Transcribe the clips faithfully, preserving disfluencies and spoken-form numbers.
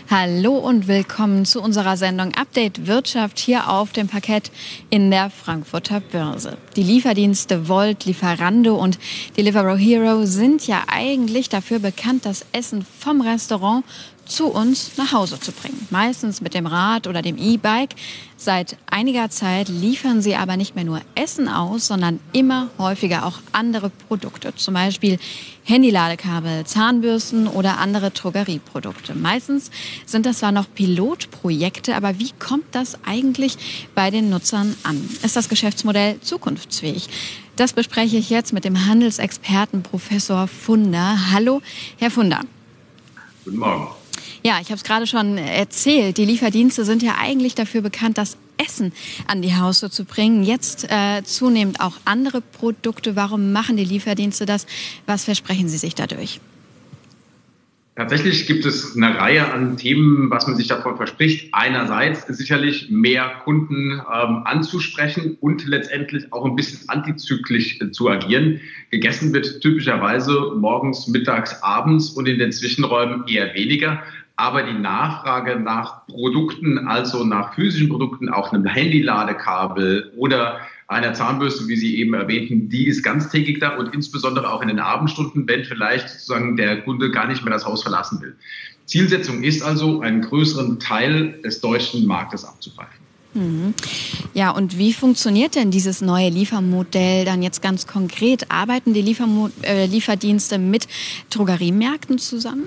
Hallo und willkommen zu unserer Sendung Update Wirtschaft hier auf dem Parkett in der Frankfurter Börse. Die Lieferdienste Wolt, Lieferando und Delivery Hero sind ja eigentlich dafür bekannt, das Essen vom Restaurant zu uns nach Hause zu bringen. Meistens mit dem Rad oder dem E-Bike. Seit einiger Zeit liefern sie aber nicht mehr nur Essen aus, sondern immer häufiger auch andere Produkte. Zum Beispiel Handyladekabel, Zahnbürsten oder andere Drogerieprodukte. Meistens sind das zwar noch Pilotprojekte, aber wie kommt das eigentlich bei den Nutzern an? Ist das Geschäftsmodell zukunftsfähig? Das bespreche ich jetzt mit dem Handelsexperten Professor Funder. Hallo, Herr Funder. Guten Morgen. Ja, ich habe es gerade schon erzählt. Die Lieferdienste sind ja eigentlich dafür bekannt, das Essen an die Haustür zu bringen. Jetzt äh, zunehmend auch andere Produkte. Warum machen die Lieferdienste das? Was versprechen Sie sich dadurch? Tatsächlich gibt es eine Reihe an Themen, was man sich davon verspricht. Einerseits sicherlich mehr Kunden ähm, anzusprechen und letztendlich auch ein bisschen antizyklisch äh, zu agieren. Gegessen wird typischerweise morgens, mittags, abends und in den Zwischenräumen eher weniger. Aber die Nachfrage nach Produkten, also nach physischen Produkten, auch einem Handyladekabel oder einer Zahnbürste, wie Sie eben erwähnten, die ist ganztägig da und insbesondere auch in den Abendstunden, wenn vielleicht sozusagen der Kunde gar nicht mehr das Haus verlassen will. Zielsetzung ist also, einen größeren Teil des deutschen Marktes abzugreifen. Mhm. Ja, und wie funktioniert denn dieses neue Liefermodell dann jetzt ganz konkret? Arbeiten die Liefermo- äh, Lieferdienste mit Drogeriemärkten zusammen?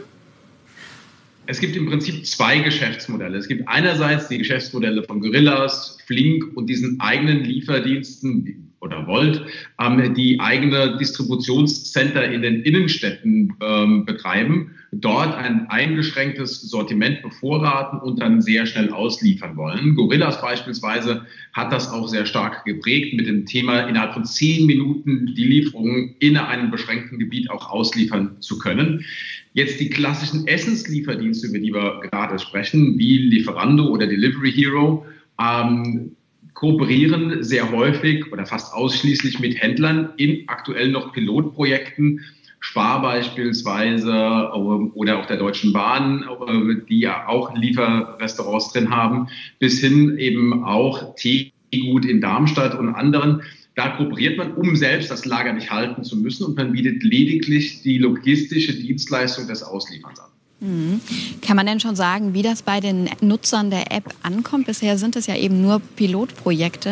Es gibt im Prinzip zwei Geschäftsmodelle. Es gibt einerseits die Geschäftsmodelle von Gorillas, Flink und diesen eigenen Lieferdiensten oder Wolt, ähm, die eigene Distributionscenter in den Innenstädten ähm, betreiben, dort ein eingeschränktes Sortiment bevorraten und dann sehr schnell ausliefern wollen. Gorillas beispielsweise hat das auch sehr stark geprägt mit dem Thema, innerhalb von zehn Minuten die Lieferungen in einem beschränkten Gebiet auch ausliefern zu können. Jetzt die klassischen Essenslieferdienste, über die wir gerade sprechen, wie Lieferando oder Delivery Hero, ähm, kooperieren sehr häufig oder fast ausschließlich mit Händlern in aktuell noch Pilotprojekten. Spar beispielsweise oder auch der Deutschen Bahn, die ja auch Lieferrestaurants drin haben, bis hin eben auch Teegut in Darmstadt und anderen. Da kooperiert man, um selbst das Lager nicht halten zu müssen, und man bietet lediglich die logistische Dienstleistung des Auslieferns an. Mhm. Kann man denn schon sagen, wie das bei den Nutzern der App ankommt? Bisher sind es ja eben nur Pilotprojekte.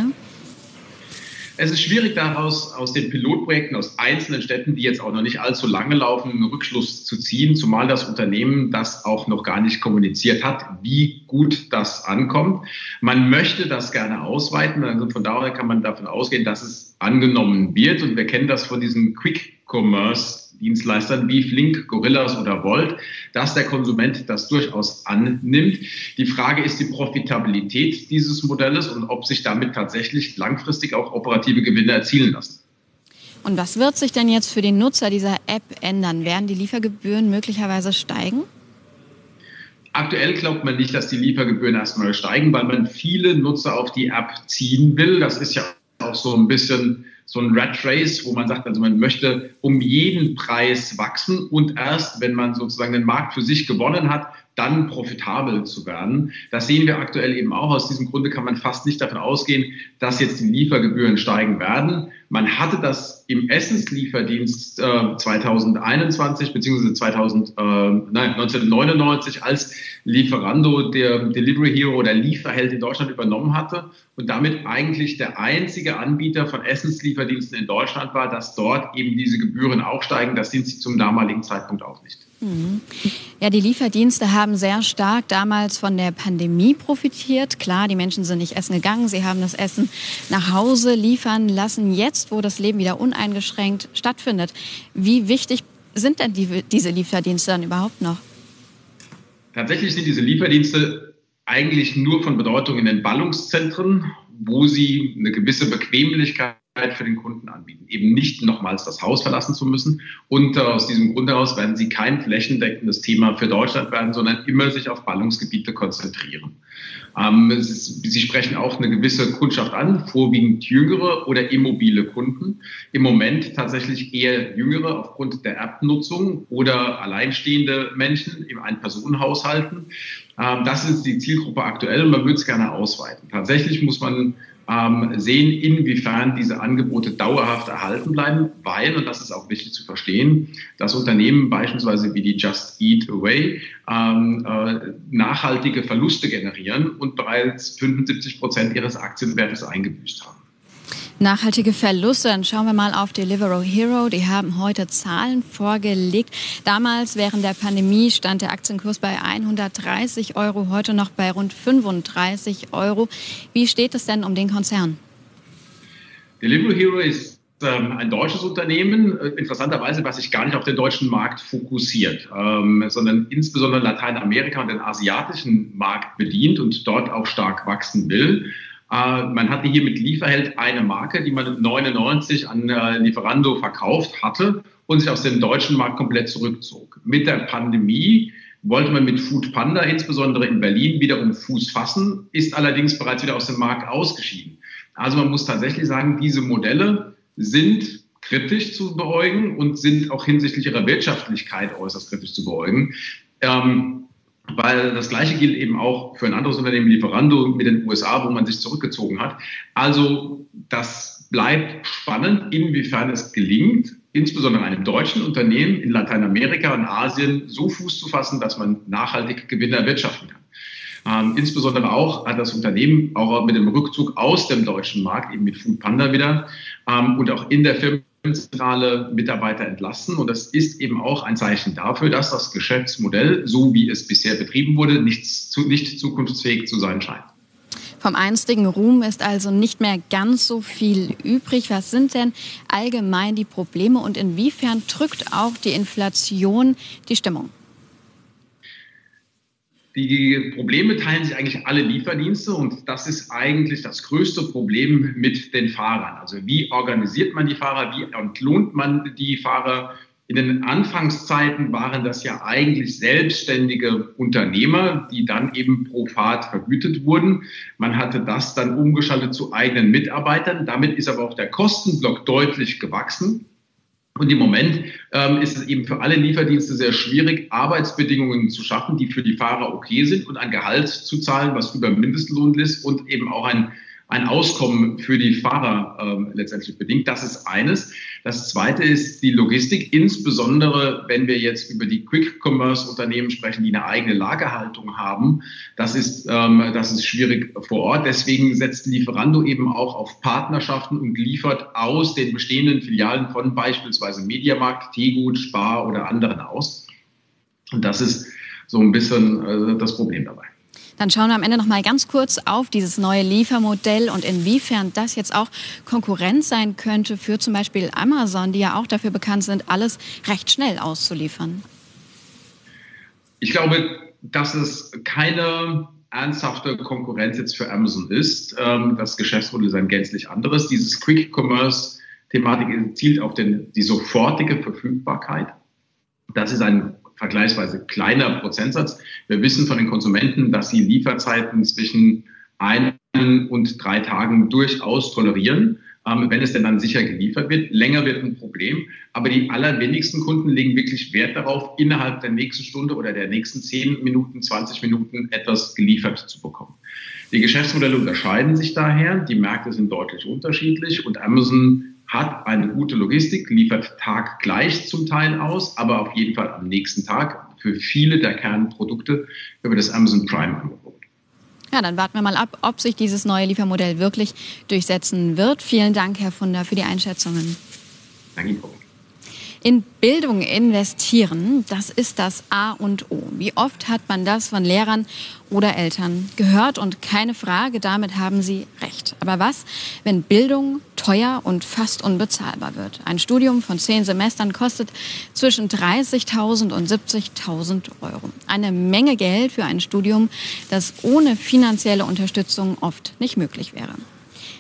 Es ist schwierig, daraus aus den Pilotprojekten aus einzelnen Städten, die jetzt auch noch nicht allzu lange laufen, einen Rückschluss zu ziehen, zumal das Unternehmen das auch noch gar nicht kommuniziert hat, wie gut das ankommt. Man möchte das gerne ausweiten, also von daher kann man davon ausgehen, dass es angenommen wird, und wir kennen das von diesen Quick-Commerce-Dienstleistern wie Flink, Gorillas oder Wolt, dass der Konsument das durchaus annimmt. Die Frage ist die Profitabilität dieses Modells und ob sich damit tatsächlich langfristig auch operative Gewinne erzielen lassen. Und was wird sich denn jetzt für den Nutzer dieser App ändern? Werden die Liefergebühren möglicherweise steigen? Aktuell glaubt man nicht, dass die Liefergebühren erstmal steigen, weil man viele Nutzer auf die App ziehen will. Das ist ja auch so ein bisschen so ein Rat Race, wo man sagt, also man möchte um jeden Preis wachsen und erst, wenn man sozusagen den Markt für sich gewonnen hat, dann profitabel zu werden. Das sehen wir aktuell eben auch. Aus diesem Grunde kann man fast nicht davon ausgehen, dass jetzt die Liefergebühren steigen werden. Man hatte das im Essenslieferdienst äh, zweitausendeinundzwanzig bzw. zweitausend, äh, nein, neunzehnhundertneunundneunzig, als Lieferando der Delivery Hero oder Lieferheld in Deutschland übernommen hatte und damit eigentlich der einzige Anbieter von Essenslieferdiensten in Deutschland war, dass dort eben diese Gebühren auch steigen. Das sind sie zum damaligen Zeitpunkt auch nicht. Mhm. Ja, die Lieferdienste haben sehr stark damals von der Pandemie profitiert. Klar, die Menschen sind nicht essen gegangen, sie haben das Essen nach Hause liefern lassen. Jetzt, wo das Leben wieder uneingeschränkt stattfindet, wie wichtig sind denn die, diese Lieferdienste dann überhaupt noch? Tatsächlich sind diese Lieferdienste eigentlich nur von Bedeutung in den Ballungszentren, wo sie eine gewisse Bequemlichkeit für den Kunden anbieten. Eben nicht nochmals das Haus verlassen zu müssen. Und äh, aus diesem Grund heraus werden sie kein flächendeckendes Thema für Deutschland werden, sondern immer sich auf Ballungsgebiete konzentrieren. Ähm, es ist, sie sprechen auch eine gewisse Kundschaft an, vorwiegend jüngere oder immobile Kunden. Im Moment tatsächlich eher jüngere aufgrund der Erbnutzung oder alleinstehende Menschen in Ein-Personen-Haushalten. Ähm, das ist die Zielgruppe aktuell und man würde es gerne ausweiten. Tatsächlich muss man ähm, sehen, inwiefern diese Angebote dauerhaft erhalten bleiben, weil, und das ist auch wichtig zu verstehen, dass Unternehmen beispielsweise wie die Just Eat Away ähm, äh, nachhaltige Verluste generieren und bereits fünfundsiebzig Prozent ihres Aktienwertes eingebüßt haben. Nachhaltige Verluste, dann schauen wir mal auf Deliveroo Hero. Die haben heute Zahlen vorgelegt. Damals während der Pandemie stand der Aktienkurs bei hundertdreißig Euro, heute noch bei rund fünfunddreißig Euro. Wie steht es denn um den Konzern? Deliveroo Hero ist ähm, ein deutsches Unternehmen, interessanterweise, was sich gar nicht auf den deutschen Markt fokussiert, ähm, sondern insbesondere Lateinamerika und den asiatischen Markt bedient und dort auch stark wachsen will. Uh, man hatte hier mit Lieferheld eine Marke, die man neunundneunzig an uh, Lieferando verkauft hatte und sich aus dem deutschen Markt komplett zurückzog. Mit der Pandemie wollte man mit Foodpanda insbesondere in Berlin wiederum Fuß fassen, ist allerdings bereits wieder aus dem Markt ausgeschieden. Also man muss tatsächlich sagen, diese Modelle sind kritisch zu beäugen und sind auch hinsichtlich ihrer Wirtschaftlichkeit äußerst kritisch zu beäugen. Ähm, Weil das Gleiche gilt eben auch für ein anderes Unternehmen, Lieferando, mit den U S A, wo man sich zurückgezogen hat. Also das bleibt spannend, inwiefern es gelingt, insbesondere einem deutschen Unternehmen in Lateinamerika und Asien so Fuß zu fassen, dass man nachhaltig Gewinne erwirtschaften kann. Ähm, insbesondere auch hat das Unternehmen auch mit dem Rückzug aus dem deutschen Markt, eben mit Foodpanda wieder, ähm, und auch in der Firma zentrale Mitarbeiter entlassen. Und das ist eben auch ein Zeichen dafür, dass das Geschäftsmodell, so wie es bisher betrieben wurde, nicht, zu, nicht zukunftsfähig zu sein scheint. Vom einstigen Ruhm ist also nicht mehr ganz so viel übrig. Was sind denn allgemein die Probleme und inwiefern drückt auch die Inflation die Stimmung? Die Probleme teilen sich eigentlich alle Lieferdienste und das ist eigentlich das größte Problem mit den Fahrern. Also wie organisiert man die Fahrer, wie entlohnt man die Fahrer? In den Anfangszeiten waren das ja eigentlich selbstständige Unternehmer, die dann eben pro Fahrt vergütet wurden. Man hatte das dann umgeschaltet zu eigenen Mitarbeitern. Damit ist aber auch der Kostenblock deutlich gewachsen. Und im Moment ähm, ist es eben für alle Lieferdienste sehr schwierig, Arbeitsbedingungen zu schaffen, die für die Fahrer okay sind und ein Gehalt zu zahlen, was über Mindestlohn ist und eben auch ein, ein Auskommen für die Fahrer ähm, letztendlich bedingt. Das ist eines. Das Zweite ist die Logistik, insbesondere wenn wir jetzt über die Quick-Commerce-Unternehmen sprechen, die eine eigene Lagerhaltung haben. Das ist, ähm, das ist schwierig vor Ort. Deswegen setzt Lieferando eben auch auf Partnerschaften und liefert aus den bestehenden Filialen von beispielsweise Mediamarkt, Tegut, Spar oder anderen aus. Und das ist so ein bisschen äh, das Problem dabei. Dann schauen wir am Ende noch mal ganz kurz auf dieses neue Liefermodell und inwiefern das jetzt auch Konkurrenz sein könnte für zum Beispiel Amazon, die ja auch dafür bekannt sind, alles recht schnell auszuliefern. Ich glaube, dass es keine ernsthafte Konkurrenz jetzt für Amazon ist. Das Geschäftsmodell ist ein gänzlich anderes. Dieses Quick-Commerce-Thematik zielt auf den, die sofortige Verfügbarkeit. Das ist ein vergleichsweise kleiner Prozentsatz. Wir wissen von den Konsumenten, dass sie Lieferzeiten zwischen ein und drei Tagen durchaus tolerieren, ähm, wenn es denn dann sicher geliefert wird. Länger wird ein Problem, aber die allerwenigsten Kunden legen wirklich Wert darauf, innerhalb der nächsten Stunde oder der nächsten zehn Minuten, zwanzig Minuten etwas geliefert zu bekommen. Die Geschäftsmodelle unterscheiden sich daher, die Märkte sind deutlich unterschiedlich und Amazon hat eine gute Logistik, liefert taggleich zum Teil aus, aber auf jeden Fall am nächsten Tag für viele der Kernprodukte über das Amazon Prime-Angebot. Ja, dann warten wir mal ab, ob sich dieses neue Liefermodell wirklich durchsetzen wird. Vielen Dank, Herr Funder, für die Einschätzungen. Danke Ihnen. In Bildung investieren, das ist das A und O. Wie oft hat man das von Lehrern oder Eltern gehört? Und keine Frage, damit haben sie recht. Aber was, wenn Bildung teuer und fast unbezahlbar wird? Ein Studium von zehn Semestern kostet zwischen dreißigtausend und siebzigtausend Euro. Eine Menge Geld für ein Studium, das ohne finanzielle Unterstützung oft nicht möglich wäre.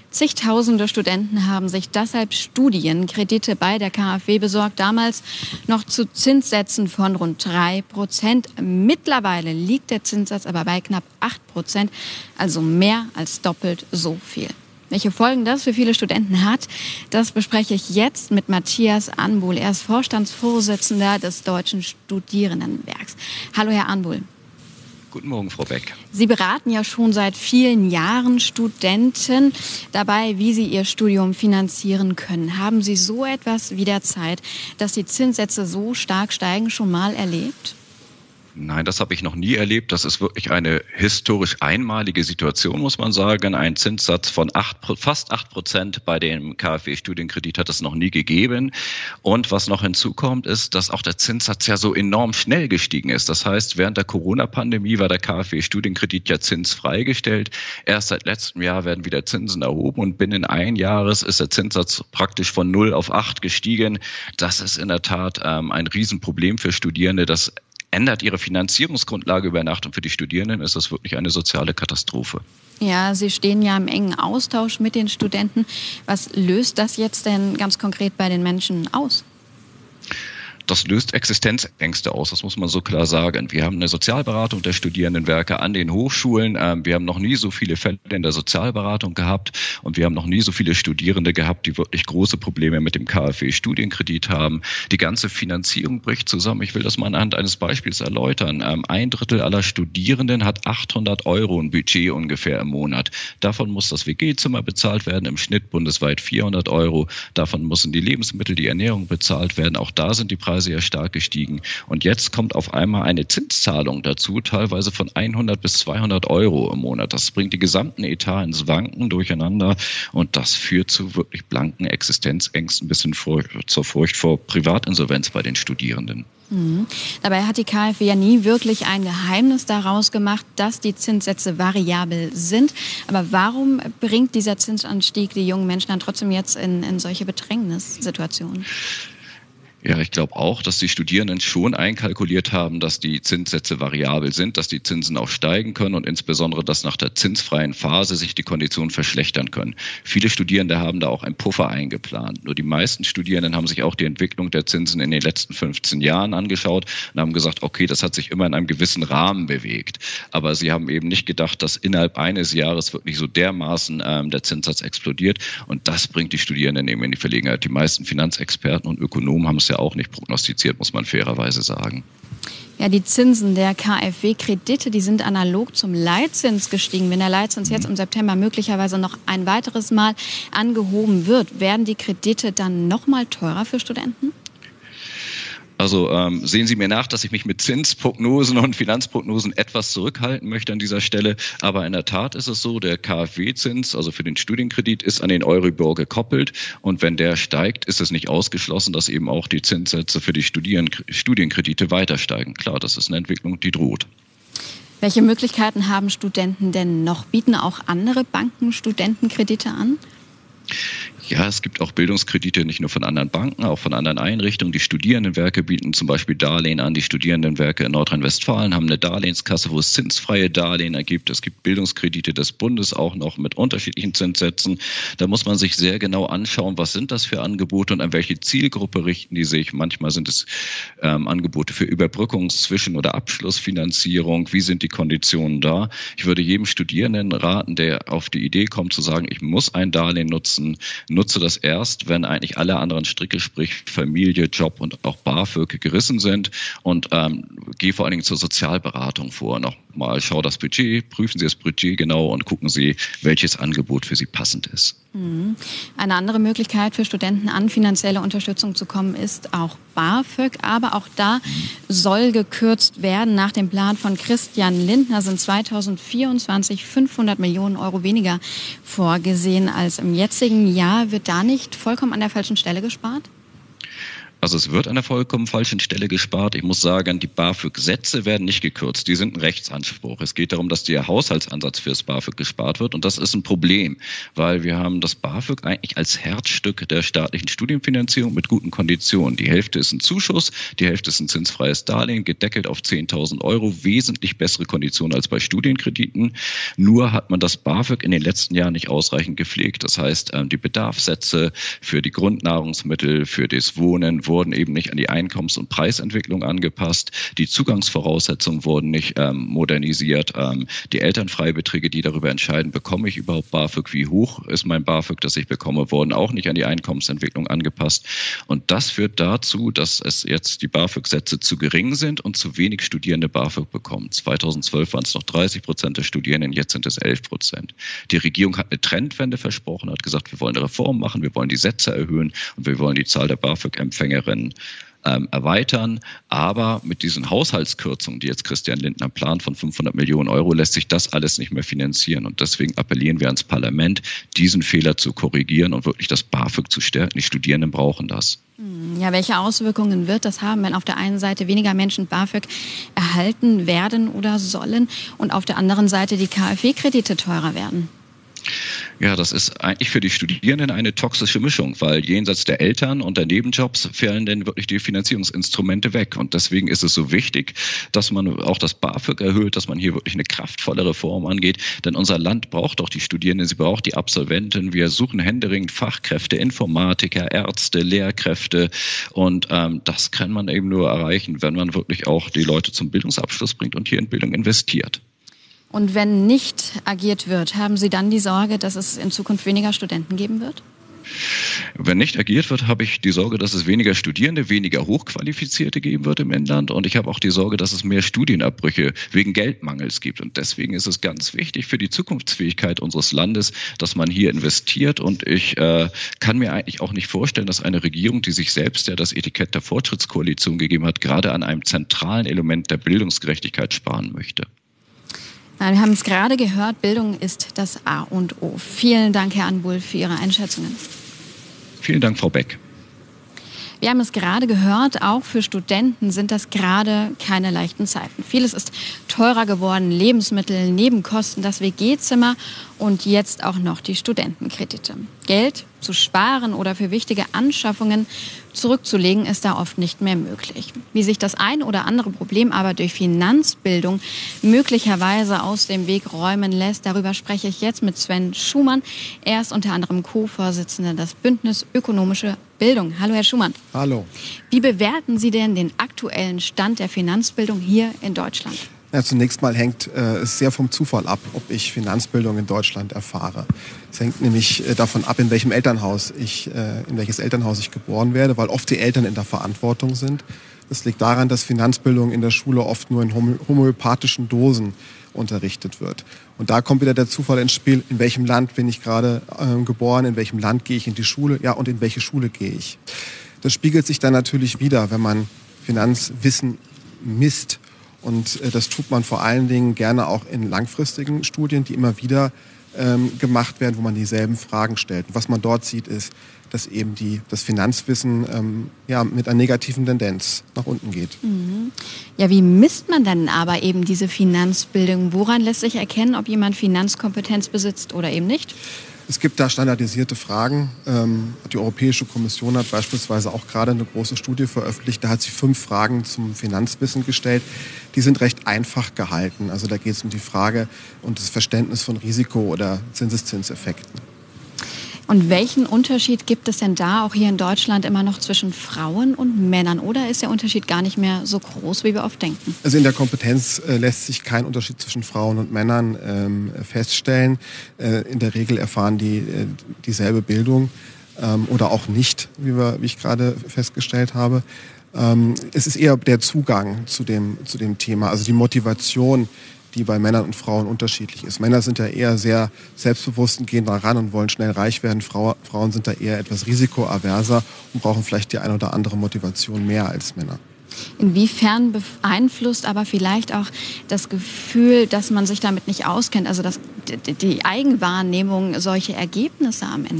Zigtausende Studenten haben sich deshalb Studienkredite bei der KfW besorgt, damals noch zu Zinssätzen von rund drei Prozent. Mittlerweile liegt der Zinssatz aber bei knapp acht Prozent, also mehr als doppelt so viel. Welche Folgen das für viele Studenten hat, das bespreche ich jetzt mit Matthias Anbuhl. Er ist Vorstandsvorsitzender des Deutschen Studierendenwerks. Hallo, Herr Anbuhl. Guten Morgen, Frau Beck. Sie beraten ja schon seit vielen Jahren Studenten dabei, wie sie ihr Studium finanzieren können. Haben Sie so etwas wie derzeit, dass die Zinssätze so stark steigen, schon mal erlebt? Nein, das habe ich noch nie erlebt. Das ist wirklich eine historisch einmalige Situation, muss man sagen. Ein Zinssatz von acht, fast acht Prozent bei dem KfW-Studienkredit hat es noch nie gegeben. Und was noch hinzukommt, ist, dass auch der Zinssatz ja so enorm schnell gestiegen ist. Das heißt, während der Corona-Pandemie war der KfW-Studienkredit ja zinsfrei gestellt. Erst seit letztem Jahr werden wieder Zinsen erhoben und binnen ein Jahres ist der Zinssatz praktisch von null auf acht gestiegen. Das ist in der Tat ähm, ein Riesenproblem für Studierende. Das ändert ihre Finanzierungsgrundlage über Nacht und für die Studierenden ist das wirklich eine soziale Katastrophe. Ja, Sie stehen ja im engen Austausch mit den Studenten. Was löst das jetzt denn ganz konkret bei den Menschen aus? Das löst Existenzängste aus, das muss man so klar sagen. Wir haben eine Sozialberatung der Studierendenwerke an den Hochschulen. Wir haben noch nie so viele Fälle in der Sozialberatung gehabt und wir haben noch nie so viele Studierende gehabt, die wirklich große Probleme mit dem KfW-Studienkredit haben. Die ganze Finanzierung bricht zusammen. Ich will das mal anhand eines Beispiels erläutern. Ein Drittel aller Studierenden hat achthundert Euro ein Budget ungefähr im Monat. Davon muss das W G-Zimmer bezahlt werden, im Schnitt bundesweit vierhundert Euro. Davon müssen die Lebensmittel, die Ernährung bezahlt werden. Auch da sind die Preise sehr stark gestiegen. Und jetzt kommt auf einmal eine Zinszahlung dazu, teilweise von hundert bis zweihundert Euro im Monat. Das bringt die gesamten Etat ins Wanken, durcheinander und das führt zu wirklich blanken Existenzängsten bis hin vor, zur Furcht vor Privatinsolvenz bei den Studierenden. Mhm. Dabei hat die KfW ja nie wirklich ein Geheimnis daraus gemacht, dass die Zinssätze variabel sind. Aber warum bringt dieser Zinsanstieg die jungen Menschen dann trotzdem jetzt in, in solche Bedrängnissituationen? Ja, ich glaube auch, dass die Studierenden schon einkalkuliert haben, dass die Zinssätze variabel sind, dass die Zinsen auch steigen können und insbesondere, dass nach der zinsfreien Phase sich die Konditionen verschlechtern können. Viele Studierende haben da auch einen Puffer eingeplant. Nur die meisten Studierenden haben sich auch die Entwicklung der Zinsen in den letzten fünfzehn Jahren angeschaut und haben gesagt, okay, das hat sich immer in einem gewissen Rahmen bewegt. Aber sie haben eben nicht gedacht, dass innerhalb eines Jahres wirklich so dermaßen ähm, der Zinssatz explodiert und das bringt die Studierenden eben in die Verlegenheit. Die meisten Finanzexperten und Ökonomen haben es ja auch nicht prognostiziert, muss man fairerweise sagen. Ja, die Zinsen der KfW-Kredite, die sind analog zum Leitzins gestiegen. Wenn der Leitzins jetzt im September möglicherweise noch ein weiteres Mal angehoben wird, werden die Kredite dann noch mal teurer für Studenten? Also ähm, sehen Sie mir nach, dass ich mich mit Zinsprognosen und Finanzprognosen etwas zurückhalten möchte an dieser Stelle. Aber in der Tat ist es so, der KfW-Zins, also für den Studienkredit, ist an den Euribor gekoppelt. Und wenn der steigt, ist es nicht ausgeschlossen, dass eben auch die Zinssätze für die Studien- Studienkredite weiter steigen. Klar, das ist eine Entwicklung, die droht. Welche Möglichkeiten haben Studenten denn noch? Bieten auch andere Banken Studentenkredite an? Ja, es gibt auch Bildungskredite nicht nur von anderen Banken, auch von anderen Einrichtungen. Die Studierendenwerke bieten zum Beispiel Darlehen an. Die Studierendenwerke in Nordrhein-Westfalen haben eine Darlehenskasse, wo es zinsfreie Darlehen gibt. Es gibt Bildungskredite des Bundes auch noch mit unterschiedlichen Zinssätzen. Da muss man sich sehr genau anschauen, was sind das für Angebote und an welche Zielgruppe richten die sich. Manchmal sind es ähm, Angebote für Überbrückungs-, Zwischen- oder Abschlussfinanzierung. Wie sind die Konditionen da? Ich würde jedem Studierenden raten, der auf die Idee kommt zu sagen, ich muss ein Darlehen nutzen, nutze das erst, wenn eigentlich alle anderen Stricke, sprich Familie, Job und auch BAföG gerissen sind und ähm, gehe vor allen Dingen zur Sozialberatung vor. Nochmal, schau das Budget, prüfen Sie das Budget genau und gucken Sie, welches Angebot für Sie passend ist. Eine andere Möglichkeit für Studenten an finanzielle Unterstützung zu kommen ist auch BAföG, aber auch da soll gekürzt werden. Nach dem Plan von Christian Lindner sind zweitausendvierundzwanzig fünfhundert Millionen Euro weniger vorgesehen als im jetzigen Jahr. Wird da nicht vollkommen an der falschen Stelle gespart? Also es wird an der vollkommen falschen Stelle gespart. Ich muss sagen, die BAföG-Sätze werden nicht gekürzt. Die sind ein Rechtsanspruch. Es geht darum, dass der Haushaltsansatz fürs BAföG gespart wird. Und das ist ein Problem, weil wir haben das BAföG eigentlich als Herzstück der staatlichen Studienfinanzierung mit guten Konditionen. Die Hälfte ist ein Zuschuss, die Hälfte ist ein zinsfreies Darlehen, gedeckelt auf zehntausend Euro. Wesentlich bessere Konditionen als bei Studienkrediten. Nur hat man das BAföG in den letzten Jahren nicht ausreichend gepflegt. Das heißt, die Bedarfssätze für die Grundnahrungsmittel, für das Wohnen, wurden eben nicht an die Einkommens- und Preisentwicklung angepasst. Die Zugangsvoraussetzungen wurden nicht ähm, modernisiert. Ähm, die Elternfreibeträge, die darüber entscheiden, bekomme ich überhaupt BAföG, wie hoch ist mein BAföG, das ich bekomme, wurden auch nicht an die Einkommensentwicklung angepasst. Und das führt dazu, dass es jetzt die BAföG-Sätze zu gering sind und zu wenig Studierende BAföG bekommen. zweitausendzwölf waren es noch dreißig Prozent der Studierenden, jetzt sind es elf Prozent. Die Regierung hat eine Trendwende versprochen, hat gesagt, wir wollen eine Reform machen, wir wollen die Sätze erhöhen und wir wollen die Zahl der BAföG-Empfängerinnen ähm, erweitern. Aber mit diesen Haushaltskürzungen, die jetzt Christian Lindner plant von fünfhundert Millionen Euro, lässt sich das alles nicht mehr finanzieren. Und deswegen appellieren wir ans Parlament, diesen Fehler zu korrigieren und wirklich das BAföG zu stärken. Die Studierenden brauchen das. Ja, welche Auswirkungen wird das haben, wenn auf der einen Seite weniger Menschen BAföG erhalten werden oder sollen und auf der anderen Seite die KfW-Kredite teurer werden? Ja, das ist eigentlich für die Studierenden eine toxische Mischung, weil jenseits der Eltern und der Nebenjobs fallen denn wirklich die Finanzierungsinstrumente weg. Und deswegen ist es so wichtig, dass man auch das BAföG erhöht, dass man hier wirklich eine kraftvolle Reform angeht. Denn unser Land braucht doch die Studierenden, sie braucht die Absolventen. Wir suchen händeringend Fachkräfte, Informatiker, Ärzte, Lehrkräfte. Und ähm, das kann man eben nur erreichen, wenn man wirklich auch die Leute zum Bildungsabschluss bringt und hier in Bildung investiert. Und wenn nicht agiert wird, haben Sie dann die Sorge, dass es in Zukunft weniger Studenten geben wird? Wenn nicht agiert wird, habe ich die Sorge, dass es weniger Studierende, weniger Hochqualifizierte geben wird im Inland. Und ich habe auch die Sorge, dass es mehr Studienabbrüche wegen Geldmangels gibt. Und deswegen ist es ganz wichtig für die Zukunftsfähigkeit unseres Landes, dass man hier investiert. Und ich äh, kann mir eigentlich auch nicht vorstellen, dass eine Regierung, die sich selbst ja das Etikett der Fortschrittskoalition gegeben hat, gerade an einem zentralen Element der Bildungsgerechtigkeit sparen möchte. Wir haben es gerade gehört, Bildung ist das A und O. Vielen Dank, Herr Anbuhl, für Ihre Einschätzungen. Vielen Dank, Frau Beck. Wir haben es gerade gehört, auch für Studenten sind das gerade keine leichten Zeiten. Vieles ist teurer geworden, Lebensmittel, Nebenkosten, das W G-Zimmer und jetzt auch noch die Studentenkredite. Geld zu sparen oder für wichtige Anschaffungen zurückzulegen, ist da oft nicht mehr möglich. Wie sich das ein oder andere Problem aber durch Finanzbildung möglicherweise aus dem Weg räumen lässt, darüber spreche ich jetzt mit Sven Schumann. Er ist unter anderem Co-Vorsitzender des Bündnis Ökonomische Bildung. Hallo, Herr Schumann. Hallo. Wie bewerten Sie denn den aktuellen Stand der Finanzbildung hier in Deutschland? Ja, zunächst mal hängt äh, es sehr vom Zufall ab, ob ich Finanzbildung in Deutschland erfahre. Es hängt nämlich äh, davon ab, in welchem Elternhaus ich, äh, in welches Elternhaus ich geboren werde, weil oft die Eltern in der Verantwortung sind. Das liegt daran, dass Finanzbildung in der Schule oft nur in homö- homöopathischen Dosen unterrichtet wird. Und da kommt wieder der Zufall ins Spiel, in welchem Land bin ich gerade äh, geboren, in welchem Land gehe ich in die Schule, ja, und in welche Schule gehe ich. Das spiegelt sich dann natürlich wieder, wenn man Finanzwissen misst. Und äh, das tut man vor allen Dingen gerne auch in langfristigen Studien, die immer wieder ähm, gemacht werden, wo man dieselben Fragen stellt. Und was man dort sieht, ist, dass eben die, das Finanzwissen ähm, ja, mit einer negativen Tendenz nach unten geht. Mhm. Ja, wie misst man dann aber eben diese Finanzbildung? Woran lässt sich erkennen, ob jemand Finanzkompetenz besitzt oder eben nicht? Es gibt da standardisierte Fragen. Die Europäische Kommission hat beispielsweise auch gerade eine große Studie veröffentlicht. Da hat sie fünf Fragen zum Finanzwissen gestellt. Die sind recht einfach gehalten. Also da geht es um die Frage und das Verständnis von Risiko- oder Zinseszinseffekten. Und welchen Unterschied gibt es denn da auch hier in Deutschland immer noch zwischen Frauen und Männern? Oder ist der Unterschied gar nicht mehr so groß, wie wir oft denken? Also in der Kompetenz äh, lässt sich kein Unterschied zwischen Frauen und Männern ähm, feststellen. Äh, in der Regel erfahren die äh, dieselbe Bildung ähm, oder auch nicht, wie, wir, wie ich gerade festgestellt habe. Ähm, es ist eher der Zugang zu dem, zu dem Thema, also die Motivation, die bei Männern und Frauen unterschiedlich ist. Männer sind ja eher sehr selbstbewusst und gehen da ran und wollen schnell reich werden. Frau, Frauen sind da eher etwas risikoaverser und brauchen vielleicht die eine oder andere Motivation mehr als Männer. Inwiefern beeinflusst aber vielleicht auch das Gefühl, dass man sich damit nicht auskennt, also das, die Eigenwahrnehmung solche Ergebnisse am Ende?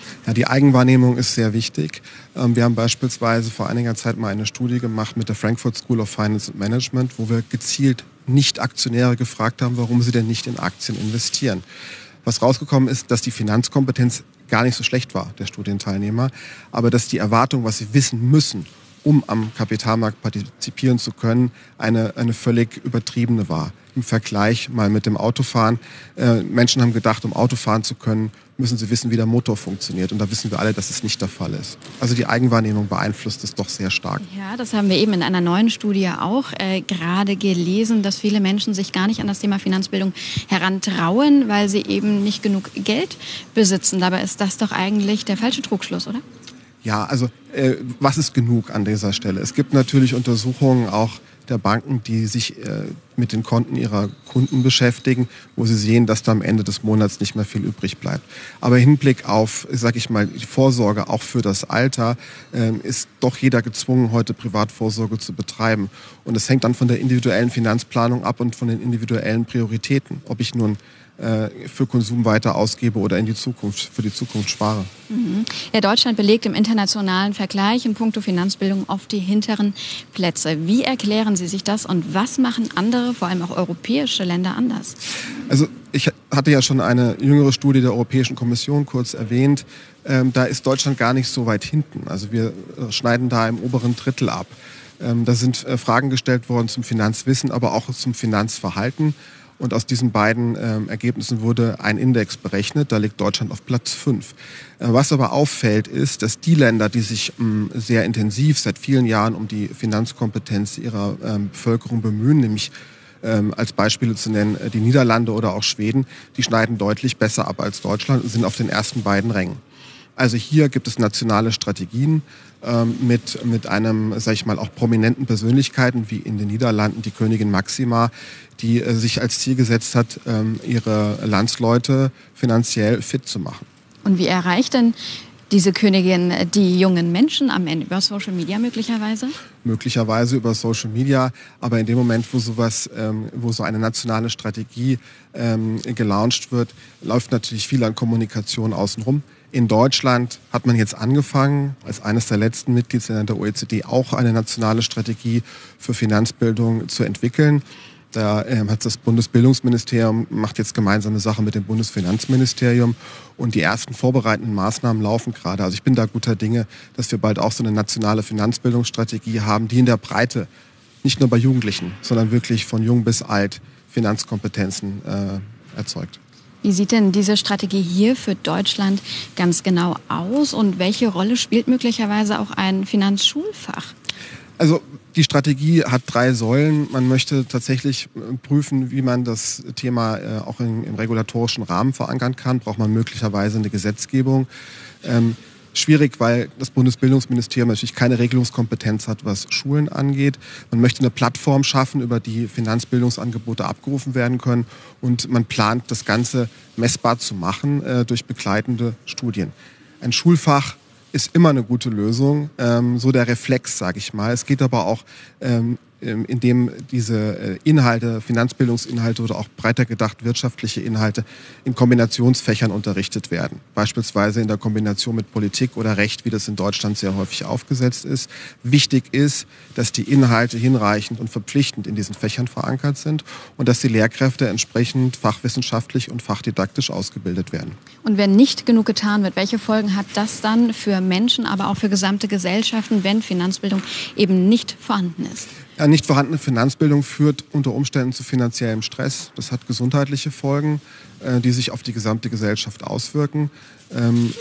Ja, die Eigenwahrnehmung ist sehr wichtig. Wir haben beispielsweise vor einiger Zeit mal eine Studie gemacht mit der Frankfurt School of Finance and Management, wo wir gezielt Nicht-Aktionäre gefragt haben, warum sie denn nicht in Aktien investieren. Was rausgekommen ist, dass die Finanzkompetenz gar nicht so schlecht war, der Studienteilnehmer, aber dass die Erwartung, was sie wissen müssen, um am Kapitalmarkt partizipieren zu können, eine, eine völlig übertriebene war. Im Vergleich mal mit dem Autofahren. Äh, Menschen haben gedacht, um Auto fahren zu können, müssen sie wissen, wie der Motor funktioniert. Und da wissen wir alle, dass es nicht der Fall ist. Also die Eigenwahrnehmung beeinflusst es doch sehr stark. Ja, das haben wir eben in einer neuen Studie auch äh, gerade gelesen, dass viele Menschen sich gar nicht an das Thema Finanzbildung herantrauen, weil sie eben nicht genug Geld besitzen. Dabei ist das doch eigentlich der falsche Trugschluss, oder? Ja, also äh, was ist genug an dieser Stelle? Es gibt natürlich Untersuchungen auch der Banken, die sich äh, mit den Konten ihrer Kunden beschäftigen, wo sie sehen, dass da am Ende des Monats nicht mehr viel übrig bleibt. Aber im Hinblick auf, sag ich mal, die Vorsorge auch für das Alter, äh, ist doch jeder gezwungen, heute Privatvorsorge zu betreiben. Und es hängt dann von der individuellen Finanzplanung ab und von den individuellen Prioritäten, ob ich nun für Konsum weiter ausgebe oder in die Zukunft, für die Zukunft spare. Mhm. Ja, Deutschland belegt im internationalen Vergleich in puncto Finanzbildung oft die hinteren Plätze. Wie erklären Sie sich das und was machen andere, vor allem auch europäische Länder anders? Also ich hatte ja schon eine jüngere Studie der Europäischen Kommission kurz erwähnt. Ähm, da ist Deutschland gar nicht so weit hinten. Also wir schneiden da im oberen Drittel ab. Ähm, da sind äh, Fragen gestellt worden zum Finanzwissen, aber auch zum Finanzverhalten. Und aus diesen beiden ähm, Ergebnissen wurde ein Index berechnet. Da liegt Deutschland auf Platz fünf. Äh, was aber auffällt, ist, dass die Länder, die sich ähm, sehr intensiv seit vielen Jahren um die Finanzkompetenz ihrer ähm, Bevölkerung bemühen, nämlich ähm, als Beispiele zu nennen äh, die Niederlande oder auch Schweden, die schneiden deutlich besser ab als Deutschland und sind auf den ersten beiden Rängen. Also hier gibt es nationale Strategien ähm, mit, mit einem, sag ich mal, auch prominenten Persönlichkeiten, wie in den Niederlanden die Königin Máxima, die äh, sich als Ziel gesetzt hat, ähm, ihre Landsleute finanziell fit zu machen. Und wie erreicht denn diese Königin die jungen Menschen am Ende? Über Social Media möglicherweise? Möglicherweise über Social Media, aber in dem Moment, wo sowas, ähm, wo so eine nationale Strategie ähm, gelauncht wird, läuft natürlich viel an Kommunikation außenrum. In Deutschland hat man jetzt angefangen, als eines der letzten Mitgliedsländer der O E C D auch eine nationale Strategie für Finanzbildung zu entwickeln. Da äh, hat das Bundesbildungsministerium, macht jetzt gemeinsame Sache mit dem Bundesfinanzministerium und die ersten vorbereitenden Maßnahmen laufen gerade. Also ich bin da guter Dinge, dass wir bald auch so eine nationale Finanzbildungsstrategie haben, die in der Breite, nicht nur bei Jugendlichen, sondern wirklich von jung bis alt Finanzkompetenzen äh, erzeugt. Wie sieht denn diese Strategie hier für Deutschland ganz genau aus und welche Rolle spielt möglicherweise auch ein Finanzschulfach? Also die Strategie hat drei Säulen. Man möchte tatsächlich prüfen, wie man das Thema äh, auch in, im regulatorischen Rahmen verankern kann. Braucht man möglicherweise eine Gesetzgebung. Ähm, Schwierig, weil das Bundesbildungsministerium natürlich keine Regelungskompetenz hat, was Schulen angeht. Man möchte eine Plattform schaffen, über die Finanzbildungsangebote abgerufen werden können. Und man plant, das Ganze messbar zu machen äh, durch begleitende Studien. Ein Schulfach ist immer eine gute Lösung, ähm, so der Reflex, sage ich mal. Es geht aber auch, ähm, indem diese Inhalte, Finanzbildungsinhalte oder auch breiter gedacht wirtschaftliche Inhalte in Kombinationsfächern unterrichtet werden. Beispielsweise in der Kombination mit Politik oder Recht, wie das in Deutschland sehr häufig aufgesetzt ist. Wichtig ist, dass die Inhalte hinreichend und verpflichtend in diesen Fächern verankert sind und dass die Lehrkräfte entsprechend fachwissenschaftlich und fachdidaktisch ausgebildet werden. Und wenn nicht genug getan wird, welche Folgen hat das dann für Menschen, aber auch für gesamte Gesellschaften, wenn Finanzbildung eben nicht vorhanden ist? Ja, nicht vorhandene Finanzbildung führt unter Umständen zu finanziellem Stress. Das hat gesundheitliche Folgen, äh, die sich auf die gesamte Gesellschaft auswirken. Ähm,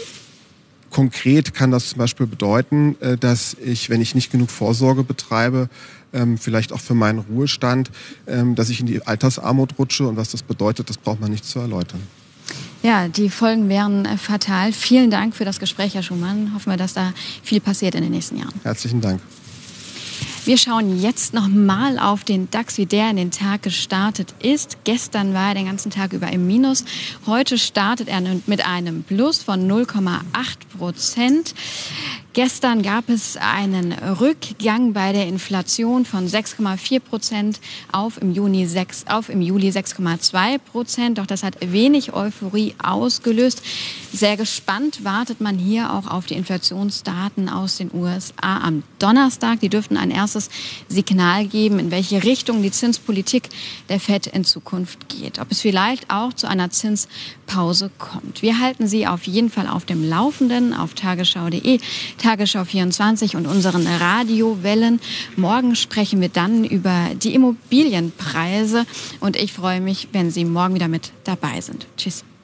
konkret kann das zum Beispiel bedeuten, äh, dass ich, wenn ich nicht genug Vorsorge betreibe, ähm, vielleicht auch für meinen Ruhestand, ähm, dass ich in die Altersarmut rutsche. Und was das bedeutet, das braucht man nicht zu erläutern. Ja, die Folgen wären fatal. Vielen Dank für das Gespräch, Herr Schumann. Hoffen wir, dass da viel passiert in den nächsten Jahren. Herzlichen Dank. Wir schauen jetzt noch mal auf den DAX, wie der in den Tag gestartet ist. Gestern war er den ganzen Tag über im Minus. Heute startet er mit einem Plus von null Komma acht Prozent. Gestern gab es einen Rückgang bei der Inflation von sechs Komma vier Prozent auf im Juni sechs, auf im Juli sechs Komma zwei Prozent. Doch das hat wenig Euphorie ausgelöst. Sehr gespannt wartet man hier auch auf die Inflationsdaten aus den U S A am Donnerstag. Die dürften ein erstes Signal geben, in welche Richtung die Zinspolitik der Fed in Zukunft geht. Ob es vielleicht auch zu einer Zinspause kommt. Wir halten Sie auf jeden Fall auf dem Laufenden auf tagesschau punkt de, Tagesschau vierundzwanzig und unseren Radiowellen. Morgen sprechen wir dann über die Immobilienpreise und ich freue mich, wenn Sie morgen wieder mit dabei sind. Tschüss.